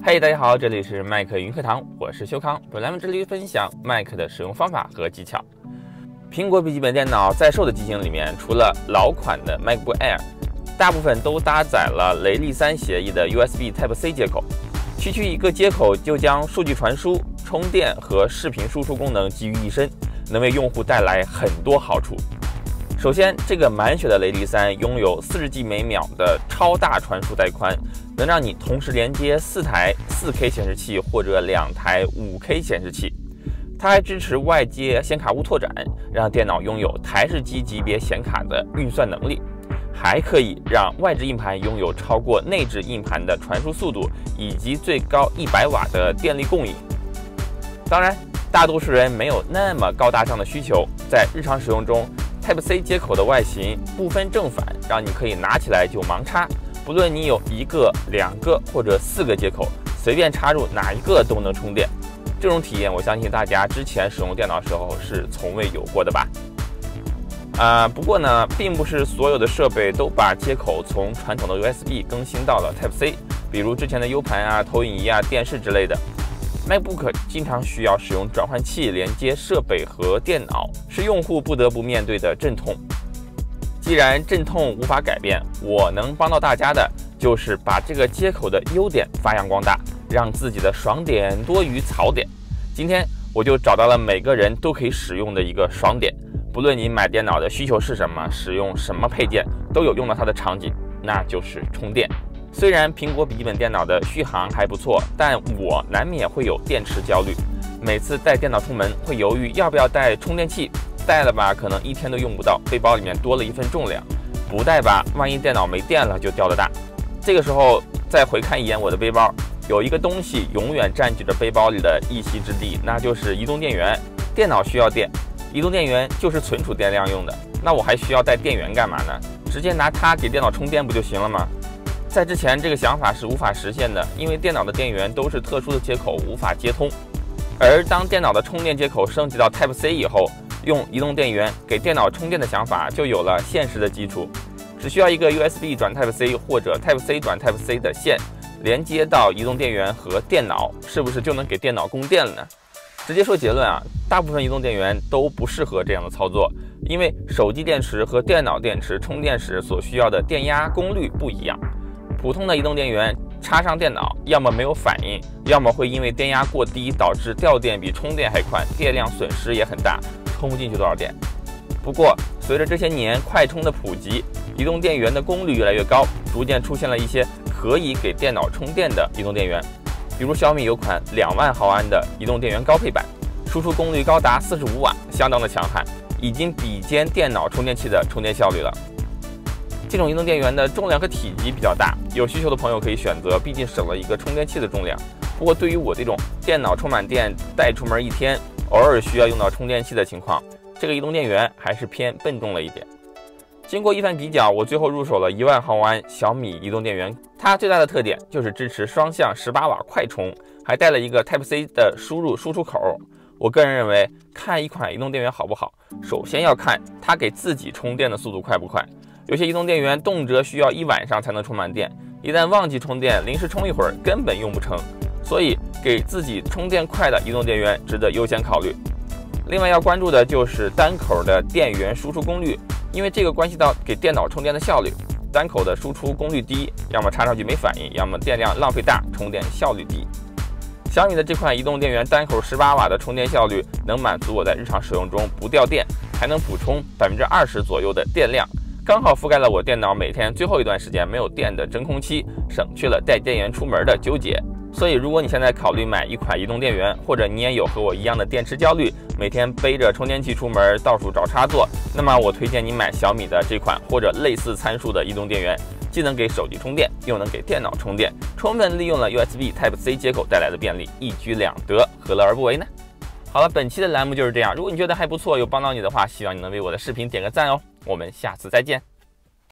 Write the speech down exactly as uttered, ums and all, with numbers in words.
嘿，大家好，这里是麦克云课堂，我是修康。本栏目致力于分享麦克的使用方法和技巧。苹果笔记本电脑在售的机型里面，除了老款的 MacBook Air， 大部分都搭载了雷利三协议的 U S B Type C 接口。区区一个接口就将数据传输、充电和视频输出功能集于一身，能为用户带来很多好处。首先，这个满血的雷利三拥有 四十 G 每秒的超大传输带宽，能让你同时连接四台 四K 显示器或者两台 五K 显示器。它还支持外接显卡坞拓展，让电脑拥有台式机级别显卡的运算能力，还可以让外置硬盘拥有超过内置硬盘的传输速度，以及最高一百瓦的电力供应。当然，大多数人没有那么高大上的需求，在日常使用中Type C 接口的外形不分正反，让你可以拿起来就盲插，不论你有一个、两个或者四个接口，随便插入哪一个都能充电。这种体验，我相信大家之前使用电脑时候是从未有过的吧？啊、呃，不过呢，并不是所有的设备都把接口从传统的 U S B 更新到了 Type C， 比如之前的 U 盘啊、投影仪啊、电视之类的。MacBook 经常需要使用转换器连接设备和电脑，是用户不得不面对的阵痛。既然阵痛无法改变，我能帮到大家的就是把这个接口的优点发扬光大，让自己的爽点多于槽点。今天我就找到了每个人都可以使用的一个爽点，不论你买电脑的需求是什么，使用什么配件，都有用到它的场景，那就是充电。虽然苹果笔记本电脑的续航还不错，但我难免会有电池焦虑。每次带电脑出门，会犹豫要不要带充电器，带了吧，可能一天都用不到，背包里面多了一份重量；不带吧，万一电脑没电了就掉了大。这个时候再回看一眼我的背包，有一个东西永远占据着背包里的一席之地，那就是移动电源。电脑需要电，移动电源就是存储电量用的，那我还需要带电源干嘛呢？直接拿它给电脑充电不就行了吗？在之前，这个想法是无法实现的，因为电脑的电源都是特殊的接口，无法接通。而当电脑的充电接口升级到 Type C 以后，用移动电源给电脑充电的想法就有了现实的基础。只需要一个 U S B 转 Type C 或者 Type C 转 Type C 的线连接到移动电源和电脑，是不是就能给电脑供电了呢？直接说结论啊，大部分移动电源都不适合这样的操作，因为手机电池和电脑电池充电时所需要的电压功率不一样。普通的移动电源插上电脑，要么没有反应，要么会因为电压过低导致掉电比充电还快，电量损失也很大，充不进去多少电。不过随着这些年快充的普及，移动电源的功率越来越高，逐渐出现了一些可以给电脑充电的移动电源。比如小米有款两万毫安的移动电源高配版，输出功率高达四十五瓦，相当的强悍，已经比肩电脑充电器的充电效率了。这种移动电源的重量和体积比较大，有需求的朋友可以选择，毕竟省了一个充电器的重量。不过对于我这种电脑充满电带出门一天，偶尔需要用到充电器的情况，这个移动电源还是偏笨重了一点。经过一番比较，我最后入手了一万毫安小米移动电源。它最大的特点就是支持双向十八瓦快充，还带了一个 Type C 的输入输出口。我个人认为，看一款移动电源好不好，首先要看它给自己充电的速度快不快。有些移动电源动辄需要一晚上才能充满电，一旦忘记充电，临时充一会儿根本用不成。所以给自己充电快的移动电源值得优先考虑。另外要关注的就是单口的电源输出功率，因为这个关系到给电脑充电的效率。单口的输出功率低，要么插上去没反应，要么电量浪费大，充电效率低。小米的这款移动电源单口十八瓦的充电效率能满足我在日常使用中不掉电，还能补充 百分之二十 左右的电量，刚好覆盖了我电脑每天最后一段时间没有电的真空期，省去了带电源出门的纠结。所以如果你现在考虑买一款移动电源，或者你也有和我一样的电池焦虑，每天背着充电器出门到处找插座，那么我推荐你买小米的这款或者类似参数的移动电源，既能给手机充电，又能给电脑充电，充分利用了 U S B Type C 接口带来的便利，一举两得，何乐而不为呢？好了，本期的栏目就是这样，如果你觉得还不错，有帮到你的话，希望你能为我的视频点个赞哦。我们下次再见。